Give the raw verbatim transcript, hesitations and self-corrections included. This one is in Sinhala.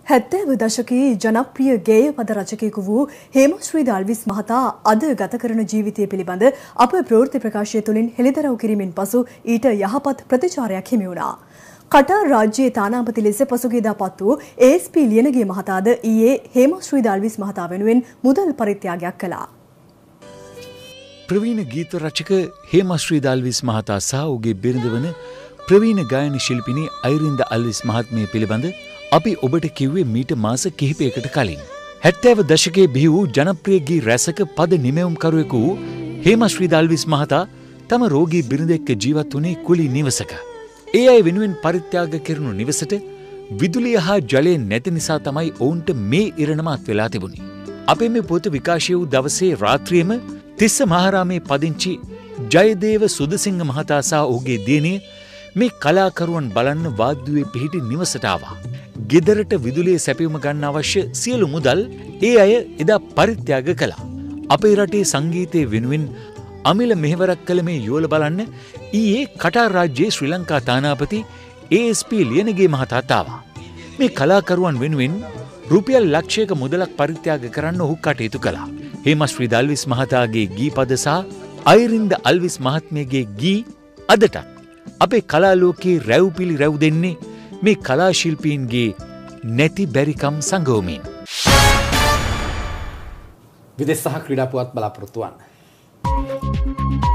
හැත්තෑව දශකයේ ජනප්‍රිය ගේය පද රචකයෙකු වූ හේමශ්‍රී ද අල්විස් මහතා අද ගත කරන ජීවිතය පිළිබඳ අප ප්‍රවෘත්ති ප්‍රකාශය තුළින් හෙළිදරව් කිරීමෙන් පසු ඊට යහපත් ප්‍රතිචාරයක් හිමි වුණා. කටාර් රාජ්‍යයේ තානාපති ලෙස පසුගියදා පත් වූ ඒ එස් පී ලියනගේ මහතාද ඊයේ හේමශ්‍රී ද අල්විස් මහතා වෙනුවෙන් මුදල් පරිත්‍යාගයක් කළා. ප්‍රවීණ ගීත රචක හේමශ්‍රී ද අල්විස් මහතා සහ ඔහුගේ බිරිඳ වන ප්‍රවීණ ගායන ශිල්පිනී අයිරින් ද අල්විස් මහත්මිය පිළිබඳ අපි ඔබට කිව්වේ මීට මාස කිහිපයකට කලින්. හැත්තෑව දශකයේ බිහි වූ ජනප්‍රිය ගී රැසක පද නිමැවුම්කරුවෙකු වූ හේමශ්‍රී ද අල්විස් මහතා තම රෝගී බිරිඳ එක්ක ජීවත් වුණේ කුලී නිවසක. ඒ අය වෙනුවෙන් පරිත්‍යාග කෙරුණු නිවසට විදුලිය හා ජලය නැති නිසා තමයි ඔවුන්ට මේ ඉරණම අත් වෙලා තිබුණේ. අපේ මේ පොත විකාශය වූ දවසේ රාත්‍රියේම තිස්ස මහරාමේ පදිංචි ජයදේව සුදසිංහ මහතා සහ ඔහුගේ දියණිය මේ කලාකරුවන් බලන්න වාද්දුවේ පිහිටි නිවසට ආවා. ගෙදරට විදුලිය සැපයුම ගන්න අවශ්‍ය සියලු මුදල් ඒ අය එදා පරිත්‍යාග කළා. අපේ රටේ සංගීතය වෙනුවෙන් අමිල මෙහෙවරක් කළ මේ යුවල බලන්න ඊයේ කටාර් රාජ්‍යයේ ශ්‍රී ලංකා තානාපති ඒ එස් පී ලියනගේ මහතාත් ආවා. මේ කලාකරුවන් වෙනුවෙන් රුපියල් ලක්ෂයක මුදලක් පරිත්‍යාග කරන්න ඔහු කටයුතු කළා. හේමශ්‍රී ද අල්විස් මහතාගේ ගී පද සහ අයිරින් ද අල්විස් මහත්මියගේ ගී අදටත් අපේ කලාලෝකයේ රැව්පිලි රැව් දෙන්නේ මේ කලා ශිල්පීන්ගේ නැති බැරිකම් සංගෝමයෙන්. විදේශ සහ ක්‍රීඩා පුවත් බලාපොරොත්තු වන්න.